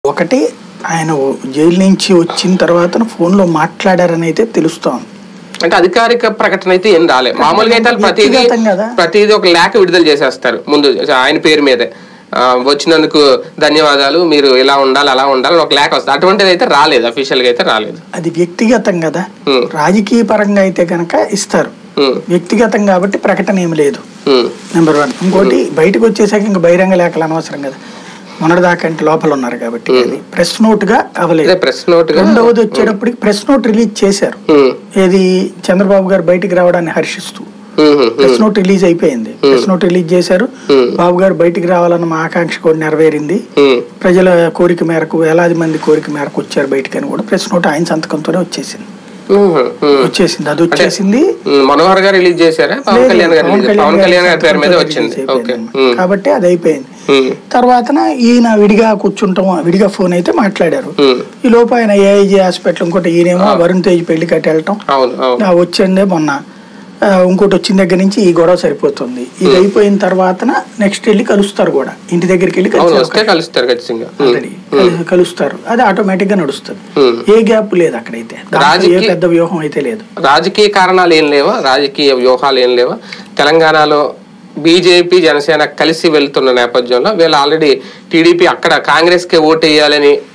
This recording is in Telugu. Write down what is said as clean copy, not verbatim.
ఒకటి ఆయన జైలు నుంచి వచ్చిన తర్వాత ఫోన్లో మాట్లాడారని అయితే తెలుస్తోంది. అంటే అధికారిక ప్రకటన అయితే ఏం రాలేదు. మామూలుగా అయితే ప్రతిదీ ఒక లేఖ విడుదల చేసేస్తారు ముందు ఆయన పేరు మీదే, వచ్చినందుకు ధన్యవాదాలు, మీరు ఇలా ఉండాలి అలా ఉండాలి ఒక లేఖ వస్తుంది. అటువంటిది అయితే రాలేదు, అఫీషియల్ గా అయితే రాలేదు. అది వ్యక్తిగతం కదా, రాజకీయ పరంగా అయితే కనుక ఇస్తారు. వ్యక్తిగతం కాబట్టి ప్రకటన ఏమి లేదు, నెంబర్ 1. ఇంకోటి బయటకు వచ్చేసాక ఇంకా బహిరంగ లేఖలు అనవసరం కదా, మొన్నటిదాకా అంటే లోపల ఉన్నారు కాబట్టి ప్రెస్ నోట్ గా అవ్వలేదు. రెండవది వచ్చేటప్పటికి ప్రెస్ నోట్ రిలీజ్ చేశారు, ఏది చంద్రబాబు గారు బయటికి రావడాన్ని హర్షిస్తూ ప్రెస్ నోట్ రిలీజ్ అయిపోయింది. ప్రెస్ నోట్ రిలీజ్ చేశారు, బాబు గారు బయటికి రావాలన్న మా ఆకాంక్ష కూడా నెరవేరింది, ప్రజల కోరిక మేరకు వేలాది మంది కోరిక మేరకు వచ్చారు బయటికి అని కూడా ప్రెస్ నోట్ ఆయన సంతకంతోనే వచ్చేసింది. అది వచ్చేసింది. మనోహర్ గారు రిలీజ్ చేశారా? పవన్ కళ్యాణ్ గారి పేరు మీద వచ్చింది కాబట్టి అది అయిపోయింది. తర్వాత ఈయన విడిగా కూర్చుంటాం, విడిగా ఫోన్ అయితే మాట్లాడారు. ఈ లోపు ఆయన ఏఐజీ హాస్పిటల్, ఇంకోటి ఈయనేమో వరుణ్ తేజ్ పెళ్లి కట్టి వెళ్ళటం వచ్చిందే మొన్న, ఇంకోటి వచ్చిన దగ్గర నుంచి ఈ గొడవ సరిపోతుంది. ఇది అయిపోయిన తర్వాత నెక్స్ట్ వెళ్ళి కలుస్తారు కూడా, ఇంటి దగ్గరికి వెళ్ళి కలుస్తారు. అది ఆటోమేటిక్ గా నడుస్తుంది, ఏ గ్యాప్ లేదు అక్కడైతే, ఏ పెద్ద వ్యూహం అయితే లేదు. రాజకీయ కారణాలు ఏం లేవా, రాజకీయ వ్యూహాలు ఏం లేవా? తెలంగాణలో బీజేపీ జనసేన కలిసి వెళ్తున్న నేపథ్యంలో వీళ్ళు ఆల్రెడీ టీడీపీ అక్కడ కాంగ్రెస్ కి ఓటు వేయాలని